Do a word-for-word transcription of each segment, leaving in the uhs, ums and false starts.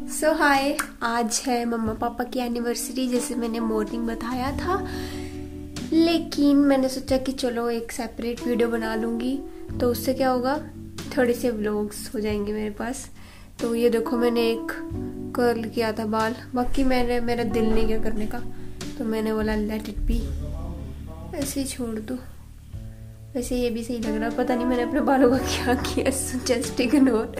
सो हाय, आज है मम्मा पापा की एनिवर्सरी जैसे मैंने मॉर्निंग बताया था, लेकिन मैंने सोचा कि चलो एक सेपरेट वीडियो बना लूँगी तो उससे क्या होगा, थोड़े से व्लॉग्स हो जाएंगे मेरे पास। तो ये देखो मैंने एक कर्ल किया था बाल, बाकी मैंने मेरा दिल नहीं किया करने का तो मैंने बोला लेट इट बी, ऐसे ही छोड़ दो। वैसे ये भी सही लग रहा, पता नहीं मैंने अपने बालों का क्या किया, जस्ट इग्नोर।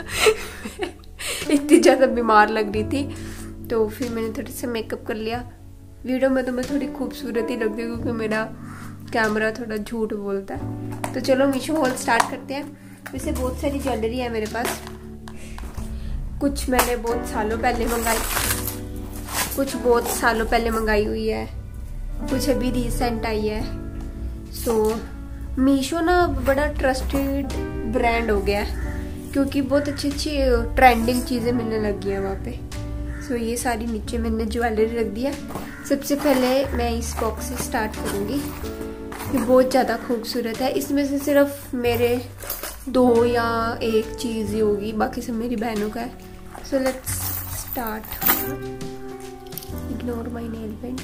इतनी ज़्यादा बीमार लग रही थी तो फिर मैंने थोड़ा सा मेकअप कर लिया। वीडियो में तो मैं थोड़ी खूबसूरत ही लगती हूँ क्योंकि मेरा कैमरा थोड़ा झूठ बोलता है। तो चलो मीशो हॉल स्टार्ट करते हैं। वैसे बहुत सारी ज्वेलरी है मेरे पास, कुछ मैंने बहुत सालों पहले मंगाई, कुछ बहुत सालों पहले मंगाई हुई है, कुछ अभी रिसेंट आई है। सो मीशो ना बड़ा ट्रस्टेड ब्रांड हो गया है क्योंकि बहुत अच्छी अच्छी ट्रेंडिंग चीज़ें मिलने लग गई हैं वहाँ पे। सो ये सारी नीचे मैंने ज्वेलरी रख दिया। सबसे पहले मैं इस बॉक्स से स्टार्ट करूँगी, ये बहुत ज़्यादा खूबसूरत है। इसमें से सिर्फ मेरे दो या एक चीज़ ही होगी, बाकी सब मेरी बहनों का है। So let's start. Ignore my nail paint.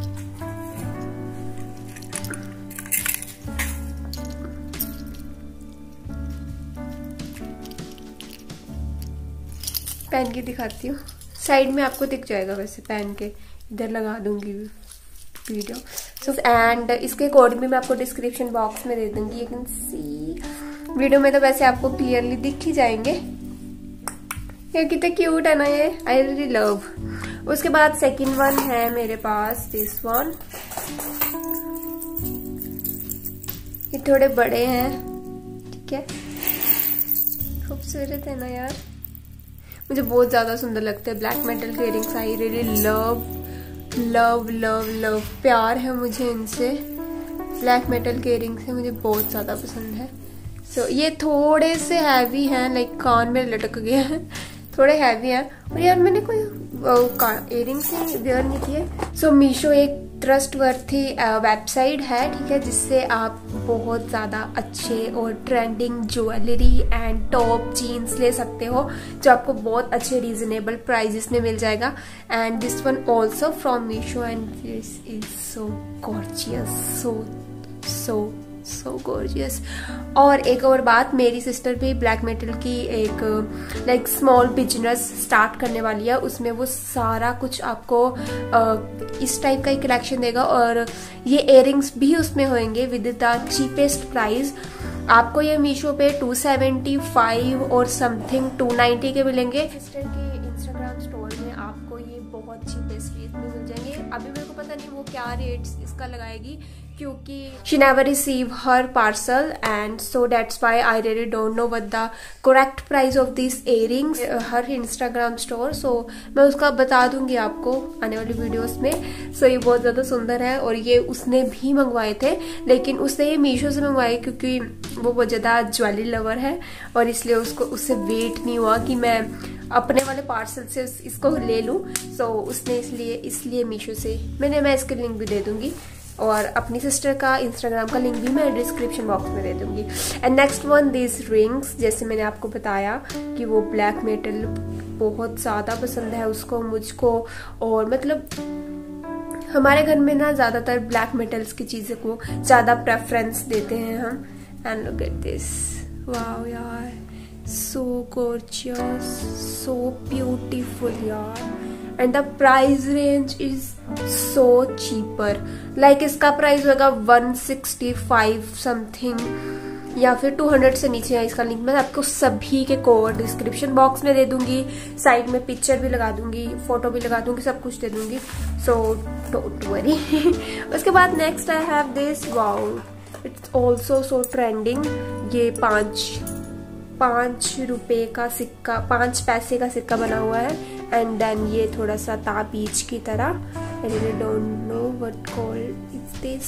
पहन के दिखाती हूँ, साइड में आपको दिख जाएगा, वैसे पहन के इधर लगा दूंगी वीडियो। सो एंड इसके कोड भी मैं आपको डिस्क्रिप्शन बॉक्स में दे दूंगी, यू कैन सी। वीडियो में तो वैसे आपको क्लियरली दिख ही जाएंगे। ये कितने क्यूट है ना, ये आई रियली लव। उसके बाद सेकंड वन है मेरे पास दिस वन, ये थोड़े बड़े हैं, ठीक है, खूबसूरत है ना यार, मुझे बहुत ज्यादा सुंदर लगते हैं। ब्लैक मेटल के earrings I really love love love love, प्यार है मुझे इनसे। ब्लैक मेटल के इयरिंग्स से मुझे बहुत ज्यादा पसंद है। सो so, ये थोड़े से हैवी हैं, लाइक कान में लटक गए हैं, थोड़े हैवी हैं। और यार मैंने कोई इयरिंग्स ही वेयर नहीं किए। सो मीशो एक ट्रस्टवर्थी वेबसाइट है, ठीक है, जिससे आप बहुत ज़्यादा अच्छे और trending jewellery and top jeans ले सकते हो जो आपको बहुत अच्छे रीजनेबल प्राइजेस में मिल जाएगा। And this one also from Meesho and this is so gorgeous, so so so gorgeous. और एक और बात, मेरी सिस्टर भी ब्लैक मेटल की एक लाइक स्मॉल बिजनेस स्टार्ट करने वाली है, उसमें वो सारा कुछ आपको आ, इस टाइप का एक कलेक्शन देगा और ये इयरिंग्स भी उसमें होंगे विद द चीपेस्ट प्राइस। आपको ये मीशो पे टू सेवेंटी फाइव और समथिंग टू नाइन्टी के मिलेंगे। सिस्टर के इंस्टाग्राम स्टोर में आपको ये बहुत चीपेस्ट रेट में मिल जाएंगे। अभी मेरे को पता नहीं वो क्या रेट्स इसका लगाएगी क्योंकि she never receive her parcel and so that's why I really don't know what the correct price of these earrings, her Instagram store। so मैं उसका बता दूंगी आपको आने वाली वीडियोस में। so ये बहुत ज़्यादा सुंदर है और ये उसने भी मंगवाए थे, लेकिन उसने ये मीशो से मंगवाए क्योंकि वो बहुत ज़्यादा ज्वेलरी लवर है और इसलिए उसको उससे वेट नहीं हुआ कि मैं अपने वाले पार्सल से इसको ले लूँ। सो so, उसने इसलिए इसलिए मीशो से मैंने मैं इसके लिंक भी दे दूंगी और अपनी सिस्टर का इंस्टाग्राम का लिंक भी मैं डिस्क्रिप्शन बॉक्स में दे दूंगी। And next one this rings, जैसे मैंने आपको बताया कि वो ब्लैक मेटल बहुत ज़्यादा पसंद है उसको, मुझको, और मतलब हमारे घर में ना ज़्यादातर ब्लैक मेटल्स की चीज़ों को ज़्यादा प्रेफरेंस देते हैं हम। And look at this, wow यार, सो गॉर्जियस, सो ब्यूटीफुल यार। And the price range is so cheaper, like इसका प्राइस होगा वन सिक्सटी फाइव समथिंग या फिर टू हंड्रेड से नीचे है। इसका लिंक मैं आपको सभी के कोड डिस्क्रिप्शन बॉक्स में दे दूंगी, साइड में पिक्चर भी लगा दूंगी, फोटो भी लगा दूंगी, सब कुछ दे दूंगी। So don't worry. उसके बाद next I have this, wow, it's also so trending. ये पाँच पाँच रुपए का सिक्का, पाँच पैसे का सिक्का बना हुआ है एंड देन ये थोड़ा सा ताबीज की तरह, I really don't know what called is this.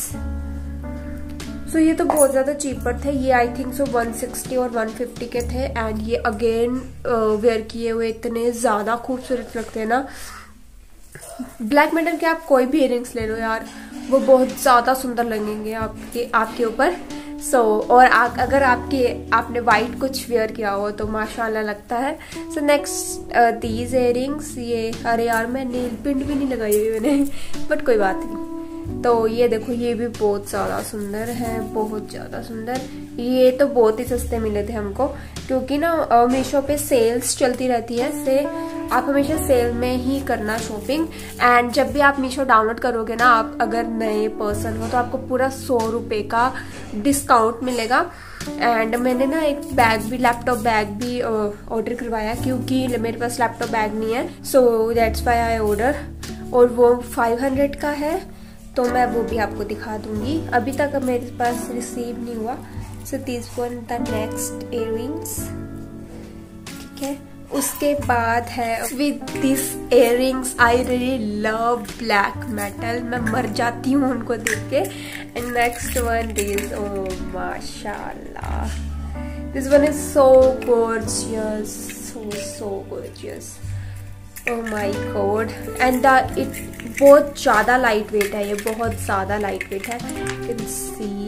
So ये तो बहुत ज्यादा चीपर थे, ये I think so one sixty और वन फिफ्टी के थे। एंड ये अगेन वेयर किए हुए इतने ज्यादा खूबसूरत लगते हैं ना। ब्लैक मेटल के आप कोई भी इयरिंग्स ले लो यार, वो बहुत ज्यादा सुंदर लगेंगे आपके आपके ऊपर। सो so, और आ, अगर आपके आपने वाइट कुछ वेयर किया हो तो माशाल्लाह लगता है। सो नेक्स्ट दीज इयरिंग्स, ये अरे यार मैं नेल पेंट भी नहीं लगाई हुई मैंने बट कोई बात नहीं। तो ये देखो, ये भी बहुत ज़्यादा सुंदर है, बहुत ज़्यादा सुंदर। ये तो बहुत ही सस्ते मिले थे हमको, क्योंकि ना मीशो पे सेल्स चलती रहती है, से आप हमेशा सेल में ही करना शॉपिंग। एंड जब भी आप मीशो डाउनलोड करोगे ना, आप अगर नए पर्सन हो तो आपको पूरा सौ रुपये का डिस्काउंट मिलेगा। एंड मैंने ना एक बैग भी, लैपटॉप बैग भी ऑर्डर करवाया, क्योंकि मेरे पास लैपटॉप बैग नहीं है, so that's why I order. और वो फाइव हंड्रेड का है, तो मैं वो भी आपको दिखा दूंगी। अभी तक मेरे पास रिसीव नहीं हुआ। So this one the next earrings, ठीक है। उसके बाद है with this earrings, I really love black metal, मैं मर जाती हूँ उनको देख के। And next one this, oh माशाल्लाह, this one is so gorgeous, so so gorgeous, oh my god. And the it बहुत ज़्यादा लाइट वेट है, ये बहुत ज़्यादा लाइट वेट है, यू कैन सी।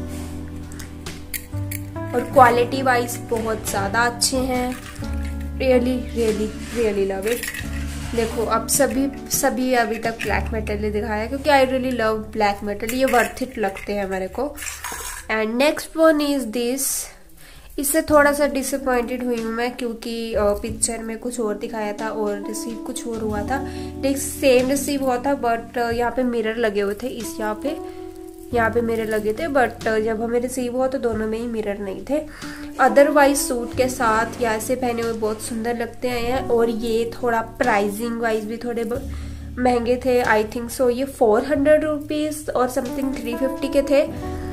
और क्वालिटी वाइज बहुत ज़्यादा अच्छे हैं, really really really love it. देखो अब सभी सभी अभी तक ब्लैक मेटल ही दिखाया, क्योंकि I really love black metal, ये वर्थ इट लगते हैं मेरे को। And next one is this, इससे थोड़ा सा डिसअपॉइंटेड हुई हूँ मैं, क्योंकि पिक्चर में कुछ और दिखाया था और रिसीव कुछ और हुआ था। लेकिन सेम रिसीव हुआ था, बट यहाँ पे मिरर लगे हुए थे, इस यहाँ पे यहाँ पे मिरर लगे थे, बट जब हमें रिसीव हुआ तो दोनों में ही मिरर नहीं थे। अदरवाइज सूट के साथ या ऐसे पहने हुए बहुत सुंदर लगते हैं। और ये थोड़ा प्राइसिंग वाइज भी थोड़े महंगे थे, आई थिंक सो ये फोर हंड्रेड रुपीज और समथिंग थ्री फिफ्टी के थे।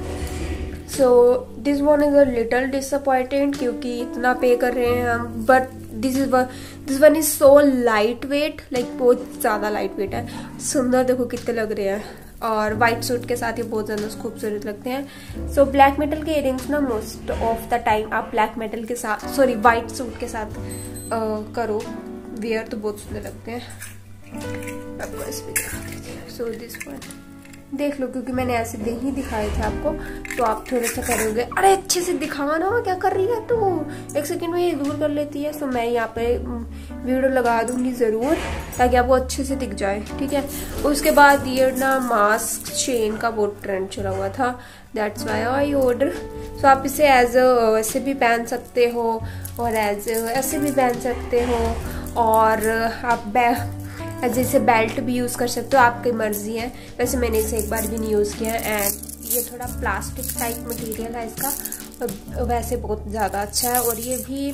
So this one is a little disappointed, क्योंकि इतना पे कर रहे हैं हम, but this is this one is so light weight, like बहुत ज़्यादा लाइट वेट है। सुंदर देखो कितने लग रहे हैं, और वाइट सूट के साथ ये बहुत ज़्यादा खूबसूरत लगते हैं। सो ब्लैक मेटल के इयरिंग्स ना मोस्ट ऑफ द टाइम आप ब्लैक मेटल के साथ, सॉरी वाइट सूट के साथ uh, करो वेयर, तो बहुत सुंदर लगते हैं। आपको इस पे दिखा देती हूँ। सो दिस वन देख लो, क्योंकि मैंने ऐसे ही दिखाए थे आपको, तो आप थोड़ा सा करोगे, अरे अच्छे से दिखावा ना, क्या कर रही है तू, एक सेकंड में ये दूर कर लेती है। सो मैं यहाँ पे वीडियो लगा दूंगी ज़रूर, ताकि आपको अच्छे से दिख जाए, ठीक है। उसके बाद ये ना मास्क चेन का बहुत ट्रेंड चला हुआ था, that's why I order. So आप इसे एज ऐसे भी पहन सकते हो, और एज ऐसे भी पहन सकते हो, और आप जैसे बेल्ट भी यूज़ कर सकते हो, आपकी मर्जी है। वैसे मैंने इसे एक बार भी नहीं यूज़ किया। एंड ये थोड़ा प्लास्टिक टाइप मटेरियल है इसका, और वैसे बहुत ज़्यादा अच्छा है। और ये भी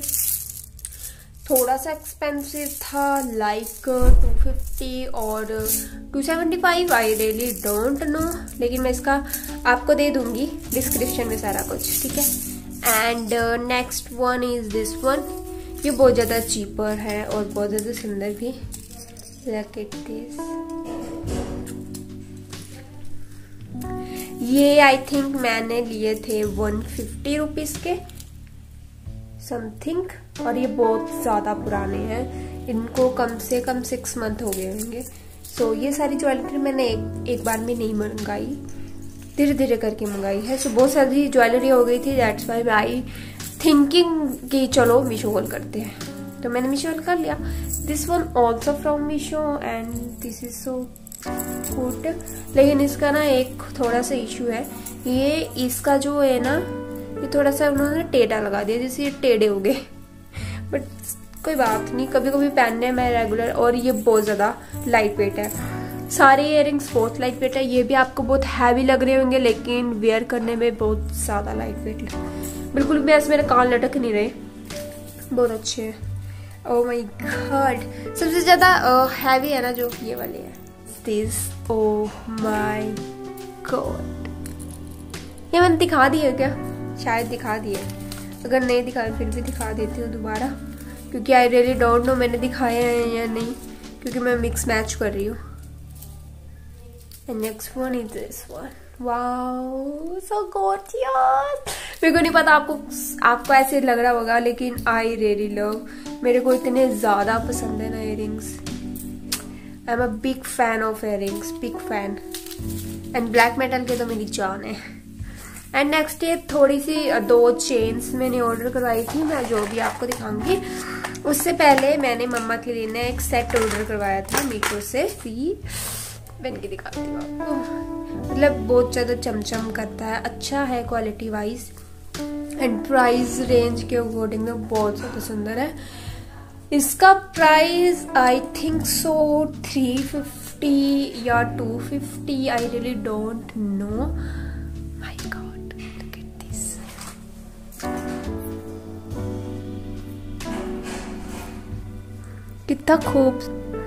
थोड़ा सा एक्सपेंसिव था, लाइक टू फिफ्टी और two seventy five, I really don't know, लेकिन मैं इसका आपको दे दूंगी डिस्क्रिप्शन में सारा कुछ, ठीक है। And next one is this one, ये बहुत ज़्यादा चीपर है और बहुत ज़्यादा सुंदर भी। Look at this. ये आई थिंक मैंने लिए थे वन फिफ्टी रुपीज के समथिंग, और ये बहुत ज्यादा पुराने हैं, इनको कम से कम सिक्स मंथ हो गए होंगे। सो so, ये सारी ज्वेलरी मैंने एक एक बार में नहीं मंगाई, धीरे धीरे करके मंगाई है। सो so, बहुत सारी ज्वेलरी हो गई थी, दैट्स वाई आई थिंकिंग कि चलो मीशो कॉल करते हैं, तो मैंने मीशो कर लिया। This one also from Meesho and this is so good. लेकिन इसका ना एक थोड़ा सा इशू है, ये इसका जो है ना, ये थोड़ा सा उन्होंने टेढ़ा लगा दिया, जैसे ये टेढ़े हो गए, बट कोई बात नहीं, कभी कभी पहनने में रेगुलर। और ये बहुत ज़्यादा लाइट वेट है, सारे इयरिंग्स बहुत लाइट वेट है। ये भी आपको बहुत हैवी लग रहे होंगे, लेकिन वेयर करने में बहुत ज़्यादा लाइट वेट, बिल्कुल भी ऐसे मेरे कान लटक नहीं रहे, बहुत अच्छे हैं। ओह माय गॉड, सबसे ज्यादा हैवी है ना जो ये वाले है, दिस, ओह माय गॉड। ये मैंने दिखा दिए क्या, शायद दिखा दिए, अगर नहीं दिखाए फिर भी दिखा देती हूँ दोबारा, क्योंकि आई रियली डोंट नो मैंने दिखाया है या नहीं, क्योंकि मैं मिक्स मैच कर रही हूँ। And next one is this one, wow so gorgeous. मेरे को नहीं पता आपको आपको ऐसे लग रहा होगा, लेकिन आई रियली लव, मेरे को इतने ज्यादा पसंद है ना earrings. I am a big fan of earrings, big fan. And black metal के तो मेरी जान है। एंड नेक्स्ट ये थोड़ी सी दो चेन्स मैंने ऑर्डर करवाई थी, मैं जो भी आपको दिखाऊंगी। उससे पहले मैंने मम्मा के लिए ना एक सेट ऑर्डर करवाया था मीशो से। सी पहन के दिखाती हूँ आपको, मतलब बहुत ज़्यादा चमचम करता है, अच्छा है quality wise and price range के अकॉर्डिंग में बहुत ज़्यादा सुंदर है। इसका price I think so three fifty या two fifty, I really don't know. My god, look at this. कितना खूब,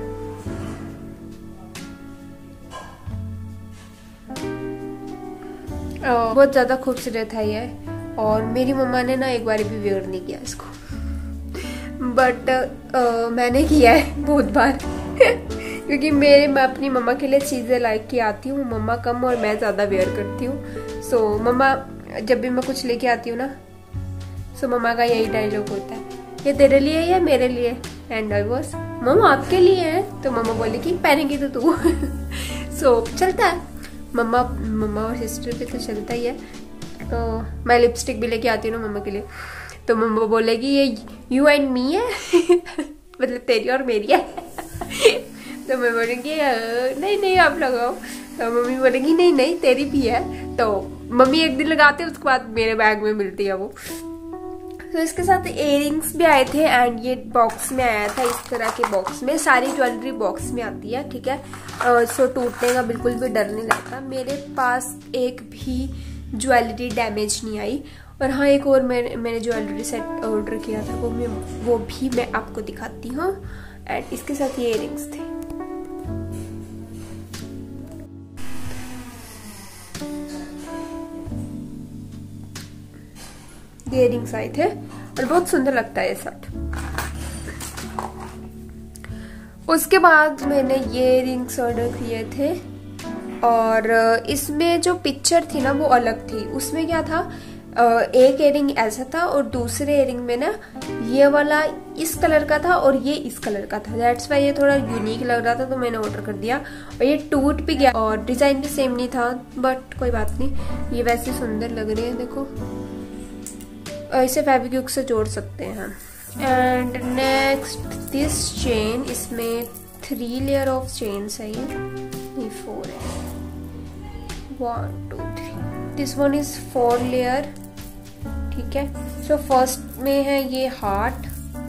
बहुत ज्यादा खूबसूरत है ये। और मेरी मम्मा ने ना एक बार भी वेयर नहीं किया इसको, बट uh, मैंने किया है बहुत बार क्योंकि मेरे मैं अपनी मम्मा के लिए चीज़ें लाइक की आती हूँ, मम्मा कम और मैं ज़्यादा वेयर करती हूँ। सो so, मम्मा जब भी मैं कुछ लेके आती हूँ ना, सो so, मम्मा का यही डायलॉग होता है, ये तेरे लिए या मेरे लिए? एंड आई वाज मम्मा आपके लिए है, तो मम्मा बोली कि पहनेगी तो तू सो so, चलता है, मम्मा मम्मा और सिस्टर पे तो चलता ही है। तो मैं लिपस्टिक भी लेके आती हूँ ना मम्मा के लिए, तो मम्मा बोलेगी ये यू एंड मी है मतलब तेरी और मेरी है तो मैं बोलूँगी नहीं नहीं आप लगाओ, तो मम्मी बोलेगी नहीं नहीं तेरी भी है। तो मम्मी एक दिन लगाते हैं, उसके बाद मेरे बैग में मिलती है वो। तो इसके साथ इयररिंग्स भी आए थे एंड ये बॉक्स में आया था, इस तरह के बॉक्स में, सारी ज्वेलरी बॉक्स में आती है, ठीक है। सो टूटने का बिल्कुल भी डर नहीं लगता। मेरे पास एक भी ज्वेलरी डैमेज नहीं आई। और हाँ, एक और मैंने मैंने ज्वेलरी सेट ऑर्डर किया था, वो मैं वो भी मैं आपको दिखाती हूँ। एंड इसके साथ ये इयररिंग्स थे। इयररिंग्स आए थे और बहुत सुंदर लगता है ये सेट। उसके बाद मैंने ये इयररिंग्स ऑर्डर किए थे और इसमें जो पिक्चर थी ना वो अलग थी। उसमें क्या था, एक इयररिंग ऐसा था और दूसरे इयररिंग में ना ये वाला इस कलर का था और ये इस कलर का था। दैट्स वाई ये थोड़ा यूनिक लग रहा था, तो मैंने ऑर्डर कर दिया। और ये टूट भी गया और डिजाइन भी सेम नहीं था, बट कोई बात नहीं, ये वैसे सुंदर लग रहे हैं। देखो, ऐसे फेविक्विक से जोड़ सकते हैं। एंड नेक्स्ट दिस चेन, इसमें थ्री लेयर ऑफ चेन्स है, ये फोर है, one two three, this one is four layer, ठीक है। सो फर्स्ट में है ये हार्ट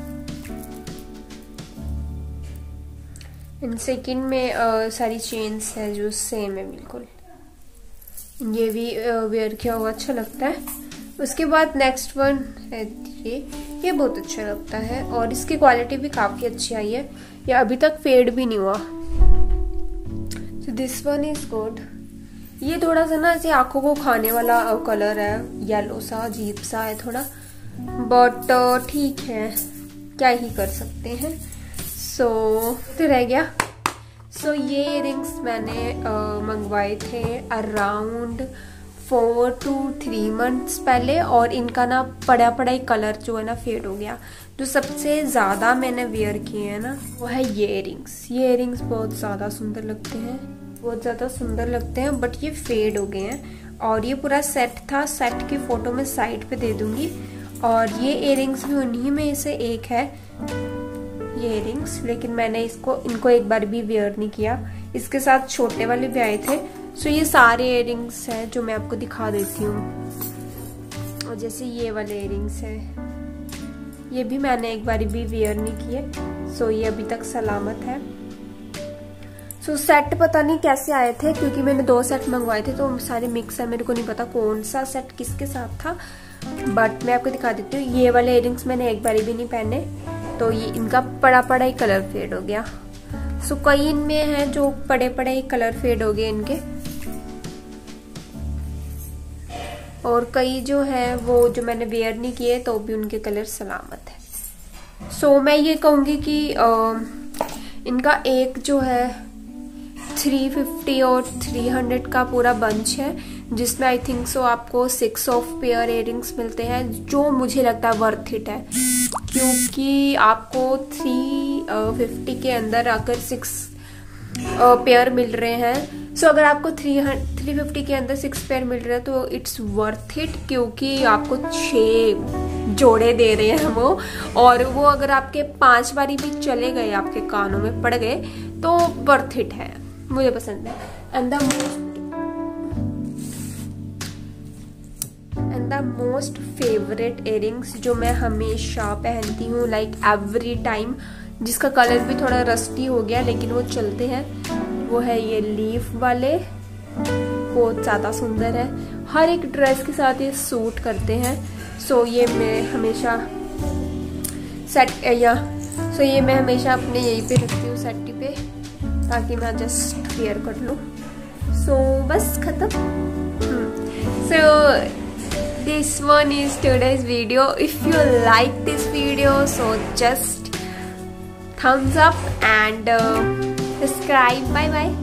एंड सेकंड में uh, सारी चेन्स है जो सेम है बिल्कुल। ये भी वेयर uh, किया हुआ अच्छा लगता है। उसके बाद नेक्स्ट वन है ये ये बहुत अच्छा लगता है और इसकी क्वालिटी भी काफी अच्छी आई है, ये अभी तक फेड भी नहीं हुआ। So this one is good. ये थोड़ा सा ना ऐसे आंखों को खाने वाला कलर है, येलो सा अजीब सा है थोड़ा, बट ठीक है, क्या ही कर सकते हैं। सो so, तो रह गया। सो so, ये इयररिंग्स मैंने uh, मंगवाए थे around four two three months पहले और इनका ना पड़ा पड़ा ही कलर जो है ना फेड हो गया। जो सबसे ज़्यादा मैंने वेयर किए हैं ना वो है ये इयररिंग्स। ये इयररिंग्स बहुत ज़्यादा सुंदर लगते हैं, बहुत ज़्यादा सुंदर लगते हैं, बट ये फेड हो गए हैं। और ये पूरा सेट था, सेट की फ़ोटो मैं साइड पे दे दूँगी। और ये इयररिंग्स भी उन्हीं में से एक है ये इयररिंग्स, लेकिन मैंने इसको इनको एक बार भी वेयर नहीं किया। इसके साथ छोटे वाले भी आए थे। सो ये सारे इयररिंग्स हैं जो मैं आपको दिखा देती हूँ। और जैसे ये वाले इयररिंग्स हैं, ये भी मैंने एक बार भी वेयर नहीं किए। सो ये अभी तक सलामत है। सो सेट पता नहीं कैसे आए थे, क्योंकि मैंने दो सेट मंगवाए थे तो सारे मिक्स है, मेरे को नहीं पता कौन सा सेट किसके साथ था, बट मैं आपको दिखा देती हूँ। ये वाले इयररिंग्स मैंने एक बार भी नहीं पहने, तो ये इनका पड़ा पड़ा ही कलर फेड हो गया। सो कई इनमें है जो पड़े पड़े ही कलर फेड हो गए इनके, और कई जो है वो जो मैंने वेयर नहीं किए तो भी उनके कलर सलामत है। सो so, मैं ये कहूँगी कि आ, इनका एक जो है थ्री फिफ्टी और थ्री हंड्रेड का पूरा बंच है, जिसमें आई थिंक सो आपको सिक्स ऑफ पेयर इयररिंग्स मिलते हैं, जो मुझे लगता है वर्थ इट है, क्योंकि आपको थ्री फिफ्टी के अंदर अगर सिक्स पेयर मिल रहे हैं सो so, अगर आपको थ्री थ्री फिफ्टी के अंदर सिक्स पेयर मिल रहा है तो इट्स वर्थ इट, क्योंकि आपको छः जोड़े दे रहे हैं वो, और वो अगर आपके पांच बारी भी चले गए, आपके कानों में पड़ गए, तो वर्थ इट है, मुझे पसंद है। And the and the most favourite earrings जो मैं हमेशा पहनती हूँ, लाइक एवरी टाइम, जिसका कलर भी थोड़ा रस्टी हो गया लेकिन वो चलते हैं, वो है ये लीफ वाले। बहुत ज़्यादा सुंदर है, हर एक ड्रेस के साथ ये सूट करते हैं। सो so, ये मैं हमेशा सेट या सो so, ये मैं हमेशा अपने यहीं पे रखती हूँ सेटी पे, ताकि मैं जस्ट वेयर कर लूँ। सो so, बस खत्म। So this one is today's video. If you like this video, so just thumbs up and uh, subscribe. Bye bye.